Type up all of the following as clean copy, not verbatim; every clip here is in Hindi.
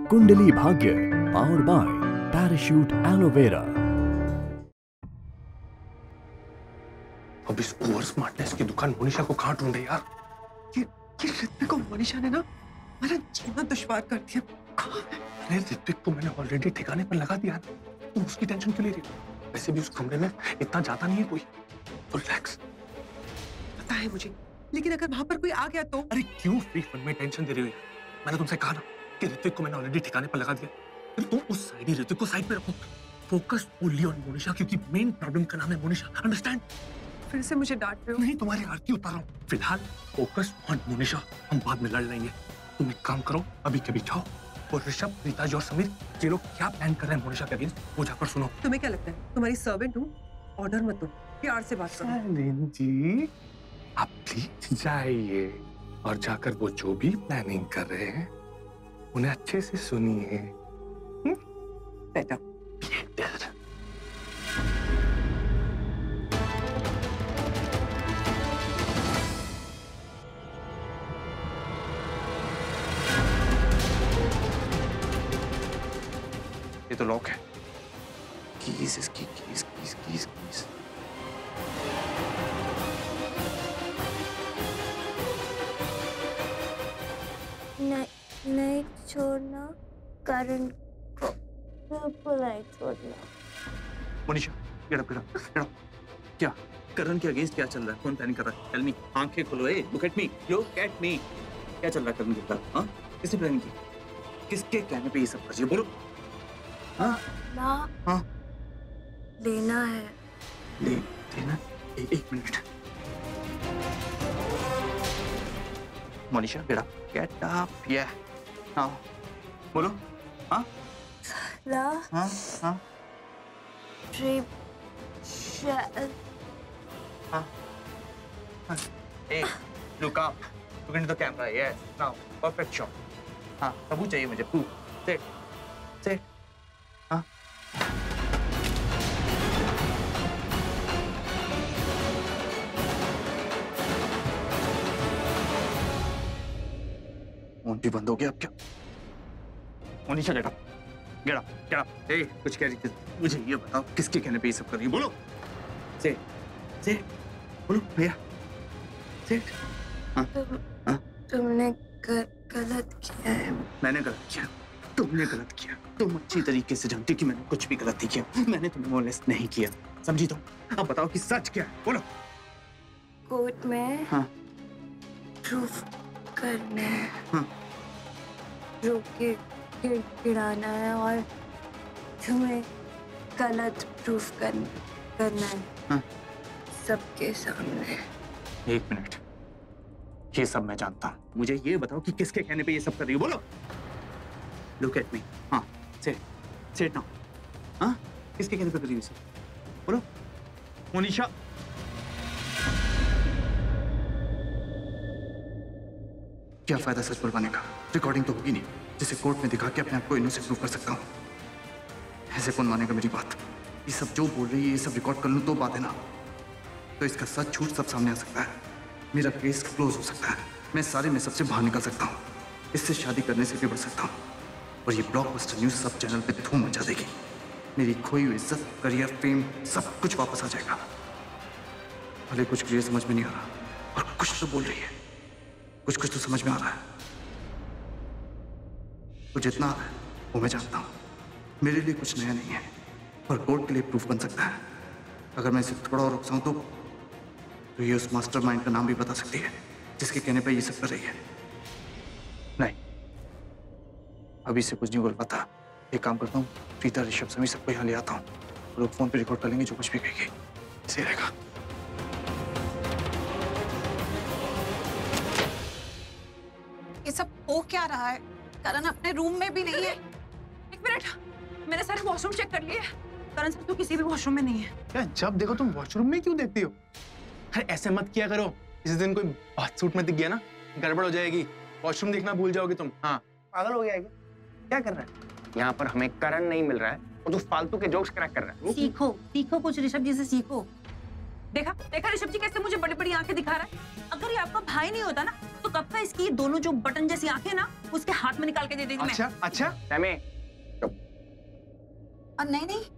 Kundali Bhagya powered by parachute aloe vera. अब इस ओवर स्मार्टनेस की दुकान मोनिशा को कहाँ ढूंढे यार? ये ऋत्विक को मोनिशा ने ना मेरा जीना दुश्वार कर दिया। कहाँ है? अरे ऋत्विक को मैंने ऑलरेडी ठिकाने पर लगा दिया था। तुम उसकी टेंशन क्यों ले रही हो? वैसे भी उस कमरे में इतना जाता नहीं है कोई, तो रिलैक्स। पता है मुझे, लेकिन अगर वहां पर कोई आ गया तो? अरे क्यों फ्री फंड में टेंशन दे रही हो? मैंने तुमसे कहा ना कि ऋत्विक को मैंने ऑलरेडी ठिकाने पर लगा दिया। फिर तुम उस साइड ही ऋत्विक को साइड पे रखो। फोकस ओनली ऑन मोनिशा, क्योंकि मेन प्रॉब्लम का नाम है मोनिशा। अंडरस्टैंड? फिर से मुझे डांट रहे हो? नहीं, तुम्हारी आरती उतार रहा हूँ। फिलहाल फोकस ऑन मोनिशा, हम बाद में लड़ लेंगे। तुम एक काम करो, अभी के जाओ और ऋषभ, रीताज और समीर ये लोग क्या प्लान कर रहे हैं मोनिशा के अगेंस्ट, वो जाकर सुनो। तुम्हें क्या लगता है तुम्हारी सर्वेंट हूँ? ऑर्डर मत दो, प्यार से बात करो। सैलिन जी, आप प्लीज जाइए और जाकर वो जो भी प्लानिंग कर रहे हैं उन्हें अच्छे से सुनिए। बेटा ये तो लॉक है। कीज इसकी, कीज कीज कीज कीज। नहीं छोड़ना, करण को बिल्कुल नहीं छोड़ना। Monisha, get up, get up, get up. क्या करण के अगेंस्ट क्या चल रहा है? कौन प्लानिंग कर रहा है? Tell me. आंखें खोलो, hey look at me, look at me. क्या चल रहा है करण के खिलाफ? हाँ, किसने प्लानिंग की? किसके कहने पे ये सब कर रही है? बोलो। हाँ हाँ, लेना है। लेना? एक minute. Monisha, get up, get up. या हाँ, बोलो। हाँ हाँ हाँ, ट्रिप हाँ हाँ। ए, look up, look into the camera. Yes, now, perfect shot. हाँ, सबूत चाहिए मुझे, proof. Sit. हाँ। फोन भी बंद हो गया अब क्या? Monisha, get up, get up, get up. ए, कुछ कह रही थी? मुझे ये बताओ, किसके कहने पे ये सब कर रही है? बोलो। से बोलो भैया, से। हाँ हाँ, तुमने गलत किया है। मैंने गलत किया? तुमने गलत किया? तुम अच्छी तरीके से जानती कि मैंने कुछ भी गलत नहीं किया। मैंने तुम्हें मोलेस्ट नहीं किया, समझी तुम? अब बताओ कि सच क्या है? बोलो। कोर्ट में हाँ प्रूफ करना है। हाँ, रोक के गिराना है और तुम्हें गलत प्रूफ करना है। हाँ। सबके सामने। एक मिनट, ये सब मैं जानता हूँ। मुझे ये बताओ कि किसके कहने पे ये सब कर रही हो? बोलो। Look at me. हाँ, से नाउ। हाँ, किसके कहने पे कर रही हो सब? बोलो। मोनिशा, क्या फायदा सच बुलवाने का? रिकॉर्डिंग तो होगी नहीं जिसे कोर्ट में दिखा के अपने आप को इनोसेंट प्रूव कर सकता हूँ। ऐसे कौन मानेगा मेरी बात? ये सब जो बोल रही है ये सब रिकॉर्ड कर लूँ तो बात है ना? तो इसका सच झूठ सब सामने आ सकता है। मेरा केस क्लोज हो सकता है। मैं सारे में सबसे बाहर निकल सकता हूँ। इससे शादी करने से भी बच सकता हूँ। और ये ब्लॉकबस्टर न्यूज़ सब चैनल पे धूम मचा देगी। मेरी खोई हुई इज्जत, करियर, फेम सब कुछ वापस आ जाएगा। भले कुछ क्लियर समझ में नहीं आ रहा और कुछ तो बोल रही है, कुछ कुछ तो समझ में आ रहा है। तो जितना आ रहा है वो मैं जानता हूँ। मेरे लिए कुछ नया नहीं है पर कोर्ट के लिए प्रूफ बन सकता है। अगर मैं इसे थोड़ा और रुकसाऊं तो ये उस मास्टरमाइंड का नाम भी बता सकती है जिसके कहने पे ये सब कर रही है। नहीं, अभी से कुछ नहीं बोल पाता। एक काम करता हूँ, रीता, ऋषभ, समीर सबको यहाँ ले आता हूँ। लोग फोन पे रिकॉर्ड कर लेंगे जो कुछ भी कहेगी। सही रहेगा। ये सब हो क्या रहा है? करण अपने रूम में भी नहीं है। एक मिनट, मैंने सारे वॉशरूम चेक कर लिए। करण सर तो किसी भी वॉशरूम में नहीं है। क्या जब देखो तुम वॉशरूम में क्यों देखती हो? अरे ऐसे मत किया करो। इस दिन कोई बाथ सूट में दिख गया ना, गड़बड़ हो जाएगी। वॉशरूम देखना भूल जाओगे तुम। हाँ, पागल हो गया क्या कर रहा है? यहाँ पर हमें करण नहीं मिल रहा है और तू फालतू के जोक्स क्रैक कर रहा है। सीखो कुछ ऋषभ जी से सीखो। देखा ऋषभ जी कैसे मुझे बड़ी बड़ी आंखें दिखा रहा है। अगर ये आपका भाई नहीं होता ना तो कब का इसकी दोनों जो बटन जैसी आंखें ना उसके हाथ में निकाल के दे देती मैं। अच्छा अच्छा टैमी नहीं नहीं,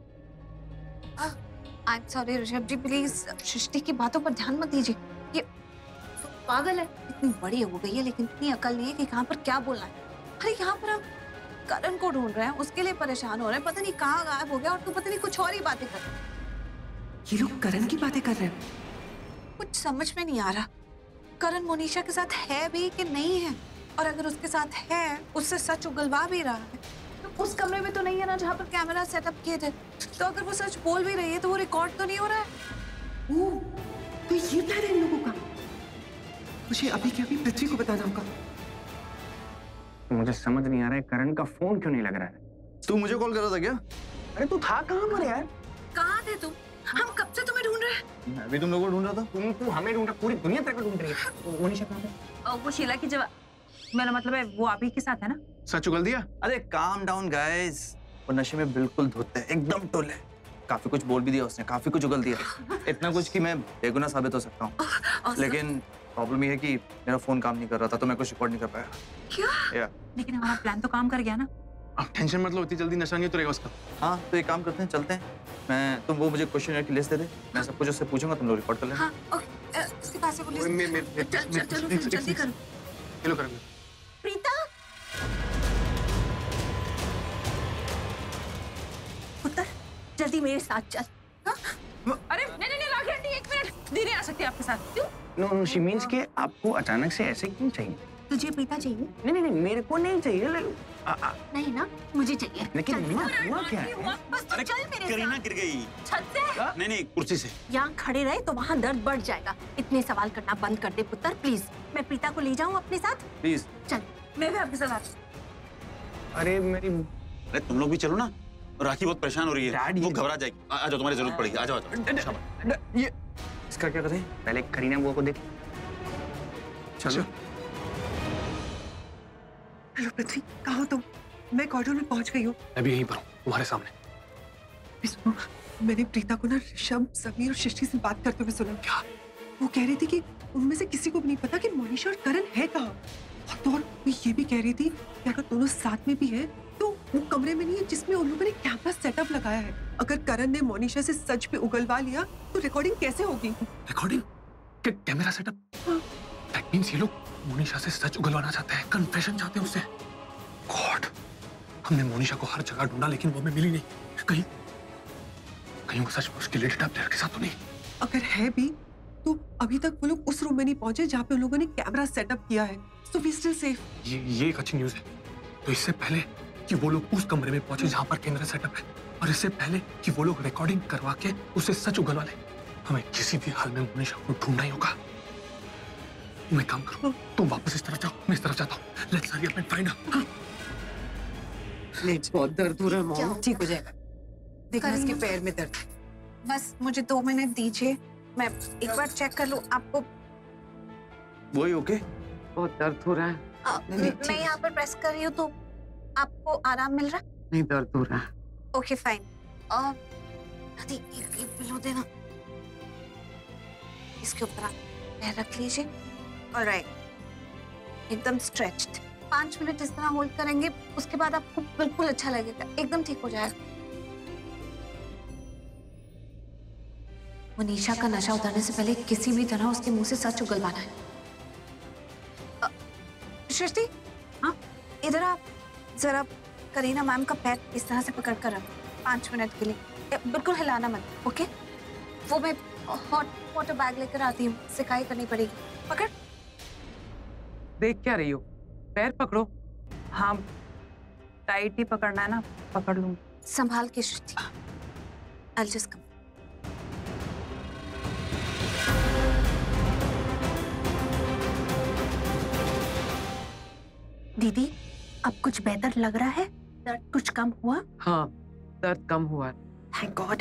I am sorry Rishabh ji, please Srishti की बातों पर ध्यान मत दीजिए। ये तो पागल है, इतनी बड़ी हो गई है लेकिन इतनी अकल नहीं है कि कहाँ पर क्या बोलना है। अरे यहाँ पर हम करण को ढूंढ रहे हैं, उसके लिए परेशान हो रहे हैं, पता नहीं कहाँ गायब हो गया और तू पता नहीं कुछ और ही बातें कर रहा है। ये लोग करण की बातें कर रहे हैं। कुछ समझ में नहीं आ रहा, करण मोनिशा के साथ है भी कि नहीं है, और अगर उसके साथ है उससे सच उगलवा भी रहा है तो उस कमरे में तो नहीं है ना जहाँ पर कैमरा सेटअप किए थे। तो अगर वो सच बोल भी रही है तो वो रिकॉर्ड तो नहीं हो रहा है। ओह, तो ये प्लान है इन लोगों का। मुझे अभी के अभी पृथ्वी को बताना होगा। मुझे समझ नहीं आ रहा है करण का फोन क्यों नहीं लग रहा है। तू मुझे कॉल कर रहा था क्या? अरे तू था कहाँ पर यार? कहाँ थे तुम? हम कब से तुम्हें ढूंढ रहे हैं। मैं भी तुम लोगों को ढूंढ रहा था। तू हमें ढूंढ रहा, पूरी दुनिया तेरे को ढूंढ रही है। मनीषा कहाँ पे? वो शीला की जवाब, मेरा मतलब है वो आप ही के साथ है ना। सच उगल दिया? अरे काम डाउन गाइस, वो नशे में बिल्कुल धुत है, एकदम टुल है। काफी कुछ बोल भी दिया उसने, काफी कुछ उगल दिया, इतना कुछ कि मैं बेगुनाह साबित हो सकता हूँ। लेकिन प्रॉब्लम ये है कि मेरा फोन काम नहीं कर रहा था तो मैं कुछ रिकॉर्ड नहीं कर पाया। क्या? लेकिन हमारा प्लान तो काम कर गया ना। अब टेंशन मत लो, इतनी जल्दी नशा नहीं उतरेगा उसका। हाँ तो एक काम करते हैं, चलते हैं। तुम वो मुझे क्वेश्चन की लिस्ट दे दे, मैं सब कुछ उससे पूछूंगा, तुम लोग रिकॉर्ड कर लेना। हाँ, ओके, उसके पास है वो लिस्ट। चलो फिर जल्दी करो। चलो करेंगे। प्रीता, पुत्र जल्दी मेरे साथ चल। हाँ? अरे नहीं नहीं राखी आंटी, एक मिनट, दीदी आ सकती है आपके साथ। क्यों? नो शी मीन्स कि आपको अचानक से ऐसे क्यों चाहिए? तुझे प्रीता चाहिए? नहीं मेरे को नहीं चाहिए। नहीं ना, मुझे चाहिए। लेकिन हुआ क्या है? बस तू चल मेरे साथ। करीना गिर गई। छत से? नहीं कुर्सी से। यहाँ खड़े रहे तो वहाँ दर्द बढ़ जाएगा। इतने सवाल करना बंद कर दे पुत्र प्लीज। मैं प्रीता को ले जाऊँ अपने साथ? प्लीज चल, मैं भी आपके साथ आती हूँ। अरे मेरी, अरे तुम लोग भी चलो ना, राखी बहुत परेशान हो रही है। डैड, वो घबरा जाएगी। आ जाओ, तुम्हारी जरूरत पड़ेगी। आ जाओ। ये इसका क्या करें? पहले करीना बुआ को देख। चलो। हेलो पृथ्वी, कहाँ हो तुम? मैं कॉरिडोर में पहुंच गई हूँ। मैं भी यहीं पर हूँ, तुम्हारे सामने। सुनो, मैंने प्रीता को ना ऋषभ, समीर और सृष्टि से बात करते हुए सुना। क्या? वो कह रही थी कि उनमें से किसी को भी नहीं पता कि मोनिशा और करण है कहाँ। और तो और वो ये भी कह रही थी कि अगर दोनों साथ में भी है तो वो कमरे में नहीं है जिसमें उन लोगों ने कैमरा सेटअप लगाया है। अगर करण ने मोनिशा से सच पे उगलवा लिया तो रिकॉर्डिंग कैसे होगी? Recording? Camera setup? That means ये लोग मोनिशा से सच उगलवाना चाहते हैं, कन्फेशन चाहते हैं उससे। गॉड, हमने मोनिशा को हर जगह ढूंढा लेकिन वो हमें मिली नहीं। कहीं कहीं वो सच में उसके लेटेस्ट प्लेयर के साथ तो नहीं? अगर है भी तो अभी तक वो लोग उस रूम में नहीं पहुंचे जहाँ पे उन लोगों ने कैमरा सेटअप किया है। So we still safe. ये एक अच्छी न्यूज़ है। तो इससे पहले कि वो लोग उस कमरे में पहुंचे जहाँ पर कैमरा सेटअप है, और इससे पहले कि वो लोग रिकॉर्डिंग करवा के उसे सच उगलवा ले, हमें किसी भी हाल में मोनिशा को ढूंढना ही होगा। तुम एक काम करो, तुम वापस इस तरफ जाओ, मैं इस तरफ जाता हूँ। Let's hurry up and find out. बहुत दर्द हो रहा है मॉम। ठीक हो जाएगा। देखना इसके पैर में दर्द। बस मुझे 2 मिनट दीजिए, मैं एक बार चेक कर लूँ आपको। वही ओके? बहुत दर्द हो रहा है। मैं यहाँ पर प्रेस कर रही हूँ तो आपको आराम मिल रहा? नहीं, दर्द हो रहा है। Okay fine. दादी एक पिलो देना, इसके ऊपर आप पैर रख लीजिए। ऑलराइट, एकदम स्ट्रेच्ड। 5 मिनट इस तरह होल्ड करेंगे, उसके बाद आपको बिल्कुल अच्छा लगेगा, एकदम ठीक हो जाएगा। मोनिशा का नशा उतरने से पहले किसी भी तरह उसके मुंह से सच उगलवाना है। सृष्टि, हाँ इधर आप जरा करीना मैम का पैर इस तरह से पकड़ कर रखो 5 मिनट के लिए, बिल्कुल हिलाना मत, ओके? वो मैं हॉट वाटर बैग लेकर आती हूँ, सिकाई करनी पड़ेगी। पकड़। देख क्या रही हो? पैर पकड़ो। हाँ टाइट ही पकड़ना है ना, पकड़ लूँ। संभाल के सृष्टि। I'll just come. दीदी, अब कुछ बेहतर लग रहा है? दर्द कुछ कम हुआ? हाँ, दर्द कम हुआ। Thank God.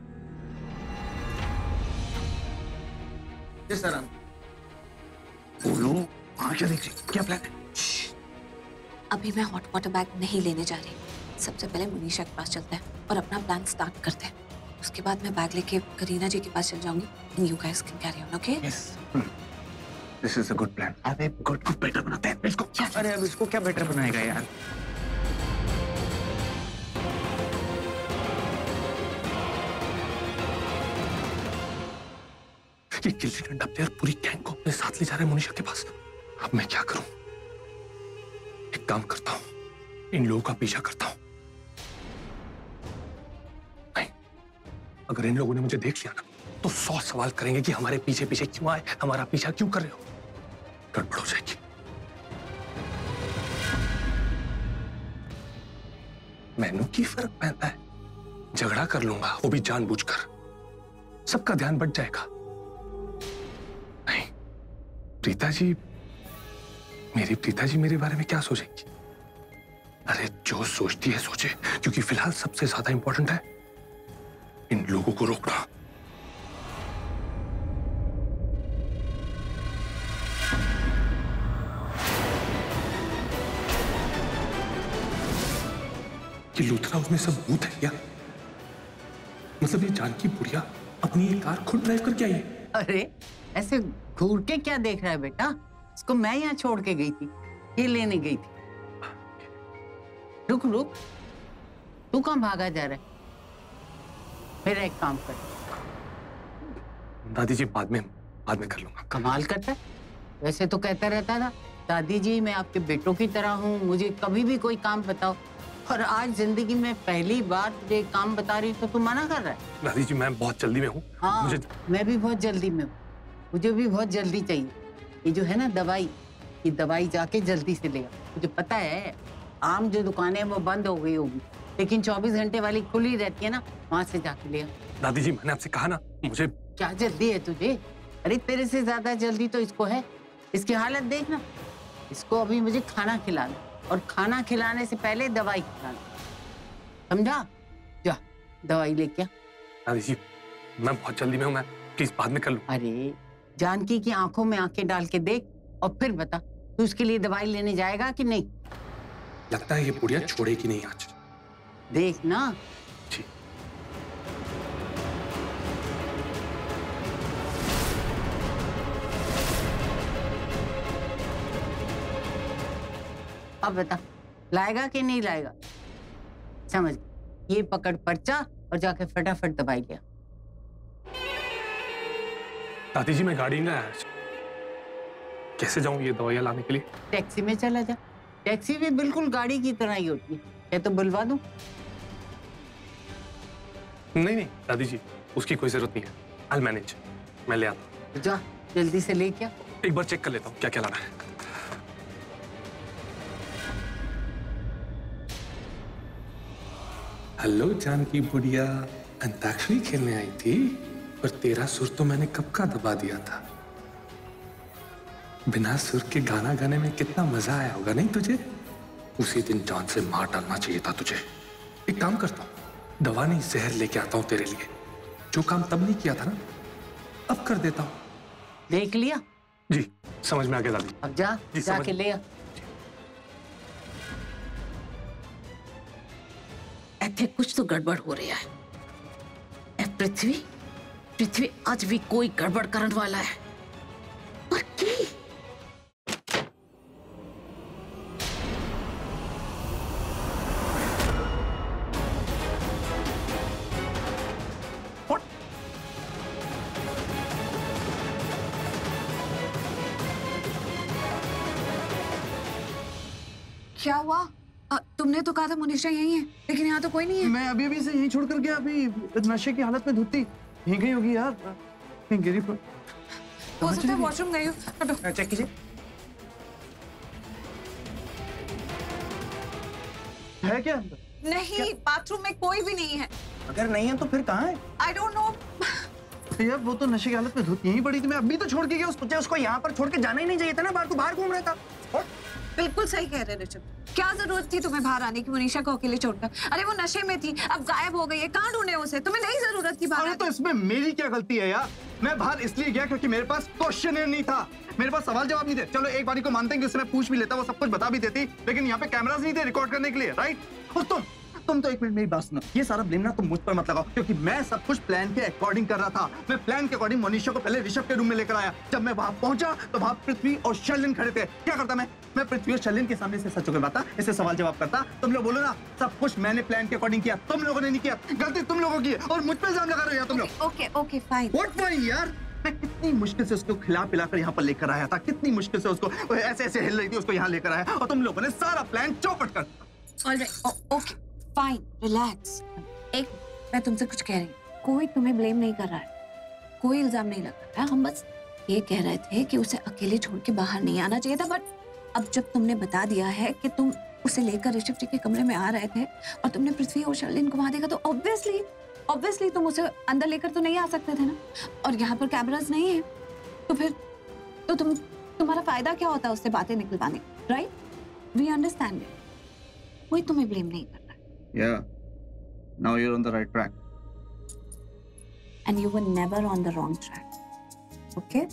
बोलो, क्या देख रही? क्या प्लान है? अभी मैं हॉट वाटर बैग नहीं लेने जा रही। सबसे पहले मोनिशा के पास चलते हैं और अपना प्लान स्टार्ट करते हैं। उसके बाद मैं बैग लेके करीना जी के पास चल जाऊंगी। And you guys can carry on, okay? Yes. This is a good plan. अबे गुड को बेटर बनाते हैं इसको। अरे अब इसको क्या बेटर बनाएगा यार? ये गिल्ली डंडा प्लेयर पूरी गैंग को अपने साथ ले जा रहा है मोनिशा के पास। अब मैं क्या करूं? एक काम करता हूं, इन लोगों का पीछा करता हूं। नहीं, अगर इन लोगों ने मुझे देख लिया ना तो 100 सवाल करेंगे कि हमारे पीछे पीछे क्यों आए, हमारा पीछा क्यों कर रहे हो। गड़बड़ हो जाएगी। मैनू की फर्क पड़ता है, झगड़ा कर लूंगा, वो भी जानबूझकर, सबका ध्यान बट जाएगा। नहीं, प्रीता जी, मेरी प्रीता जी मेरे बारे में क्या सोचेंगी? अरे जो सोचती है सोचे, क्योंकि फिलहाल सबसे ज्यादा इंपॉर्टेंट है इन लोगों को रोकना। कि लूथरा उसमें सब भूत है क्या? मतलब ये जानकी बुढ़िया अपनी एक कार खुद ड्राइव करके आई है? अरे ऐसे घूर के क्या देख रहा है बेटा? इसको मैं यहाँ छोड़ के गई थी, ये लेने गई थी। रुक रुक, तू कहाँ भागा जा रहा है? मेरा एक काम कर। दादी जी बाद में कर लूंगा। कमाल करता है, वैसे तो कहता रहता था दादी जी मैं आपके बेटों की तरह हूँ, मुझे कभी भी कोई काम बताओ, और आज जिंदगी में पहली बार तुझे काम बता रही तो तू मना कर रहा है। दादी जी मैं बहुत जल्दी में हूँ। हाँ, मैं भी बहुत जल्दी में हूँ, मुझे भी बहुत जल्दी चाहिए। ये जो है ना दवाई, ये दवाई जाके जल्दी से ले आ। मुझे पता है आम जो दुकानें वो बंद हो गई होगी, लेकिन 24 घंटे वाली खुली रहती है ना, वहां से जाके ले आ। दादी जी मैंने आपसे कहा ना, मुझे क्या जल्दी है तुझे? अरे तेरे से ज्यादा जल्दी तो इसको है। इसकी हालत देख ना, इसको अभी मुझे खाना खिलाना, और खाना खिलाने से पहले दवाई खिलाना, समझा? जा दवाई लेके आ। दादी जी मैं बहुत जल्दी में हूँ, मैं प्लीज बाद में कर लूँ। अरे जानकी की आंखों में आंखें डाल के देख और फिर बता, तू उसके लिए दवाई लेने जाएगा कि नहीं? लगता है ये बुढ़िया छोड़ेगी नहीं आज। देख ना। जी। अब बता, लाएगा कि नहीं लाएगा? समझ, ये पकड़ पर्चा और जाके फटाफट दवाई लिया। दादी जी मैं गाड़ी में आया, कैसे जाऊं ये दवाइयां लाने के लिए? टैक्सी में चला जा, टैक्सी भी बिल्कुल गाड़ी की तरह ही होती है। क्या तो बुलवा दूं? नहीं दादी जी उसकी कोई जरूरत नहीं है, I'll manage, मैं ले आता हूँ। जा जल्दी से ले क्या। एक बार चेक कर लेता हूँ क्या क्या लाना है। हेलो जानकी बुढ़िया, अंताक्षरी खेलने आई थी, पर तेरा सुर तो मैंने कब का दबा दिया था। बिना सुर के गाना गाने में कितना मजा आया होगा नहीं तुझे? उसी दिन जान से मार डालना चाहिए था तुझे। एक काम करता हूँ, दवा नहीं जहर लेके आता हूँ तेरे लिए। जो काम तब नहीं किया था ना, अब कर देता हूँ। देख लिया? जी समझ में आ गया दादी। अब जा जाके ले आ। ऐसे कुछ तो गड़बड़ हो रहा है। पृथ्वी आज भी कोई गड़बड़ करने वाला है। पर की? क्या हुआ? तुमने तो कहा था मोनिशा यही है, लेकिन यहाँ तो कोई नहीं है। मैं अभी से यही छोड़ कर गया, अभी नशे की हालत में धुती यहीं गई होगी यार, गिरी पर। हो सकता है वॉशरूम गई हो। चेक कीजिए। है क्या अंदर? नहीं, बाथरूम में कोई भी नहीं है। अगर नहीं है तो फिर कहाँ है? I don't know. यार वो तो नशे की हालत में धुत यहीं पड़ी थी, मैं अभी तो छोड़ के गया उसको यहाँ पर छोड़ के जाना ही नहीं चाहिए था ना, बाहर तो बाहर घूम रहा था। बिल्कुल सही कह रहे ऋषभ, क्या जरूरत थी तुम्हें बाहर आने की मोनिशा को अकेले छोड़कर? अरे वो नशे में थी, अब गायब हो गई है, कहाँ ढूंढे उसे? तुम्हें नहीं जरूरत थी बाहर। तो इसमें मेरी क्या गलती है यार? मैं बाहर इसलिए गया क्योंकि मेरे पास क्वेश्चनर नहीं था, मेरे पास सवाल जवाब नहीं थे। चलो एक बारी को मानते हैं कि उससे मैं पूछ भी लेता, वो सब कुछ बता भी देती, लेकिन यहाँ पे कैमरास नहीं थे रिकॉर्ड करने के लिए, राइट? और तुम तुम तो एक मिनट मेरी बात सुनो, ये सारा ब्लेम ना तुम मुझ पर मत लगाओ, क्योंकि मैं सब कुछ प्लान के अकॉर्डिंग कर रहा था। मैं प्लान के अकॉर्डिंग मनीषा को पहले ऋषभ के रूम में लेकर आया। जब मैं वहां पहुंचा तो वहां पृथ्वी और शर्लिन खड़े थे। क्या करता मैं पृथ्वी और शर्लिन के सामने से सचों के बाता इससे सवाल जवाब करता। तुम लोग बोलो ना सब कुछ मैंने प्लान के अकॉर्डिंग किया, तुम लोगों ने नहीं किया। गलती तुम लोगों की है और मुझ पे इल्जाम लगा रहे हो तुम लोग। Okay okay fine. What fine यार? मैं कितनी मुश्किल से उसको खिला पिलाकर यहाँ पर लेकर आया था, कितनी मुश्किल से उसको ऐसे ऐसे हिल रही थी, उसको यहाँ लेकर आया और तुम लोगों ने सारा प्लान चौपट कर दिया। Alright okay fine relax. एक मैं तुमसे कुछ कह रही हूँ, कोई तुम्हें ब्लेम नहीं कर रहा है, कोई इल्जाम नहीं लगा रहा है। हम बस ये कह रहे थे कि उसे अकेले छोड़ के बाहर नहीं आना चाहिए था, बट अब जब तुमने बता दिया है कि तुम उसे लेकर ऋषभ जी के कमरे में आ रहे थे और तुमने पृथ्वी और शर्लिन को वहां देखा, तो ऑब्वियसली तुम उसे अंदर लेकर तो नहीं आ सकते थे ना, और यहाँ पर कैमरास नहीं है, तो फिर तो तुम्हारा फायदा क्या होता है उससे बातें निकलवाने, राइट? वी अंडरस्टैंड इट, कोई तुम्हें ब्लेम नहीं कर रहा है। Yeah, now you're on the right track. And you were never on the wrong track, okay?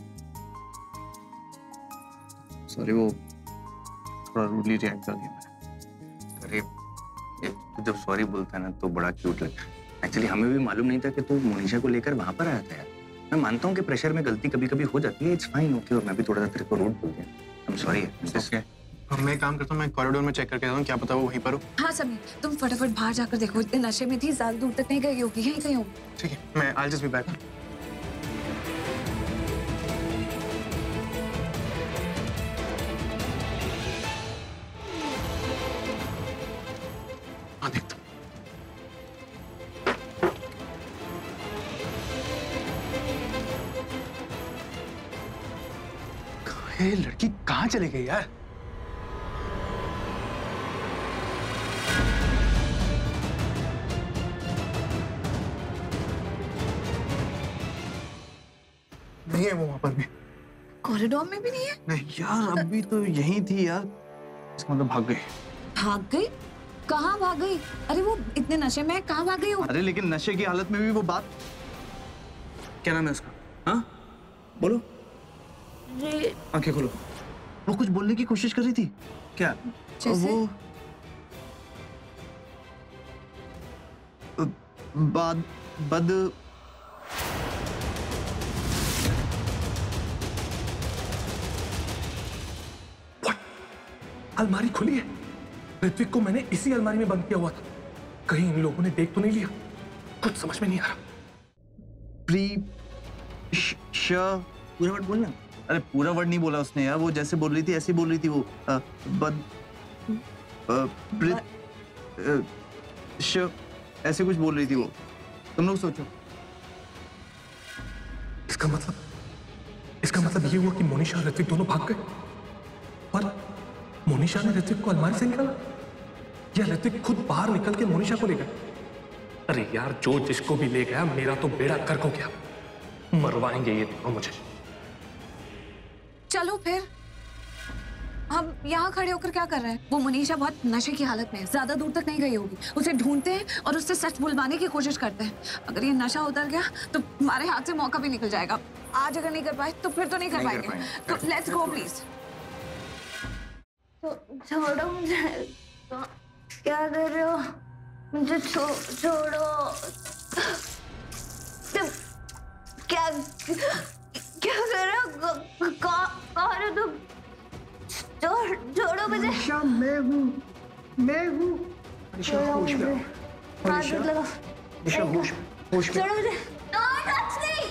Sorry, वो थोड़ा रूडली रिएक्ट कर दिया मैंने। अरे तू जब सॉरी बोलता है ना तो बड़ा क्यूट लगता है। एक्चुअली हमें भी मालूम नहीं था कि तू मोनिशा को लेकर वहां पर आया था यार। मैं मानता हूँ कि प्रेशर में गलती कभी कभी हो जाती है, इट्स फाइन ओके, और मैं भी थोड़ा सा तेरे को रूड बोल दिया, आई एम सॉरी। ओके, मैं काम करता हूँ, मैं कॉरिडोर में चेक करके आता हूँ, क्या पता वो वहीं पर हो। हाँ समीर, तुम फटाफट बाहर जाकर देखो, इतने नशे में थी, ज्यादा दूर तक नहीं गई होगी, यहीं कहीं होगी। ठीक है, मैं I'll just be back. हाँ देखता हूँ। ये लड़की कहाँ चली गई यार? नहीं है वो वहां पर भी। कॉरिडोर में भी नहीं है? नहीं यार, अभी तो यहीं थी यार। इसका मतलब भाग गई। भाग गई? कहाँ भाग गई? अरे वो इतने नशे में कहाँ भाग गई? अरे लेकिन नशे की हालत में भी वो बात, क्या नाम है उसका? हाँ बोलो, आंखें खोलो। वो कुछ बोलने की कोशिश कर रही थी क्या? जैसे? वो बद अलमारी खुली है। ऋत्विक को मैंने इसी अलमारी में बंद किया हुआ था, कहीं इन लोगों ने देख तो नहीं लिया? कुछ समझ में नहीं आ रहा। पूरा वर्ड बोलना। अरे पूरा वर्ड नहीं बोला उसने यार, वो जैसे बोल रही थी ऐसे बोल रही थी वो। ऐसे कुछ बोल रही थी वो। तुम लोग सोचो। इसका मतलब ये हुआ कि मोनिशा और ऋत्विक दोनों भाग गए और मोनिशा ने ऋत्विक को अलमारी से निकाला, या ऋत्विक खुद बाहर निकल के मोनिशा को ले गया? अरे यार, जो जिसको भी ले गया, मेरा तो बेड़ा गर्क हो गया। मरवाएंगे ये दोनों मुझे। चलो फिर, हम यहाँ खड़े होकर क्या कर रहे हैं? वो मोनिशा बहुत नशे की हालत में है, ज्यादा दूर तक नहीं गई होगी। उसे ढूंढते हैं और उससे सच बुलवाने की कोशिश करते हैं। अगर ये नशा उतर गया तो हमारे हाथ से मौका भी निकल जाएगा। आज अगर नहीं कर पाए तो फिर तो नहीं कर पाएंगे। तो लेट्स गो प्लीज। तो छोड़ो मुझे, तो क्या कर रहे हो? मुझे छोड़ो। तुम क्या कर रहे हो? कौन हो तुम? छोड़ो मुझे। मैं हूँ। छोड़ो मुझे। हाथ मत लगाओ। छोड़ो मुझे। Don't touch me!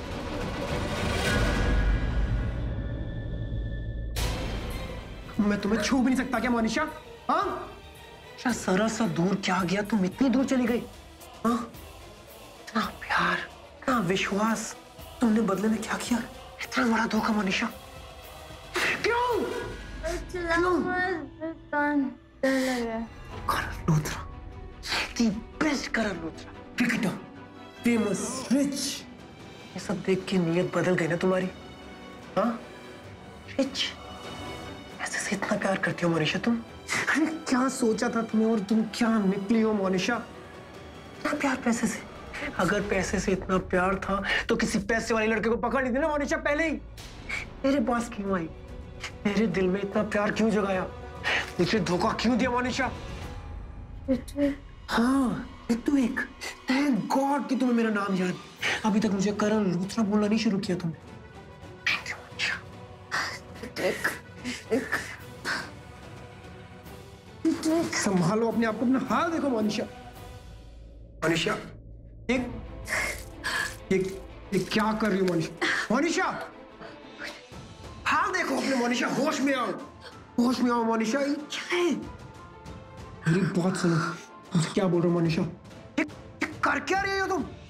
मैं तुम्हें छू भी नहीं सकता क्या मोनिशा? हाँ? जरा सा दूर क्या गया, तुम इतनी दूर चली गई? हाँ? इतना प्यार, इतना विश्वास, तुमने बदले में क्या किया? इतना बड़ा धोखा मोनिशा। क्यों? Karan Luthra, the best Karan Luthra, cricketer, famous, rich, ये सब देख के नीयत बदल गई ना तुम्हारी? हाँ? रिच, ऐसे से इतना प्यार करती हो मोनिशा तुम? अरे क्या सोचा था तुम्हें और तुम क्या निकली हो मोनिशा? इतना प्यार पैसे से? अगर पैसे से इतना प्यार था तो किसी पैसे वाले लड़के को पकड़ ली थी ना मोनिशा पहले ही। मेरे पास क्यों आई? मेरे दिल में इतना प्यार क्यों जगाया? मुझे धोखा क्यों दिया मोनिशा? हाँ रितु एक, थैंक गॉड कि तुम्हें मेरा नाम याद। अभी तक मुझे करण लूथरा बोलना नहीं शुरू किया तुमने। संभालो अपने आप को, अपना हाल देखो मोनिशा। मोनिशा ये क्या कर रही हो मोनिशा? मोनिशा हाल देखो अपने। मोनिशा होश में आओ, होश में आओ मोनिशा। ये क्या है? मेरी बात सुनो, तुमसे क्या बोल रहे हो मोनिशा? ये कर क्या रही हो तुम?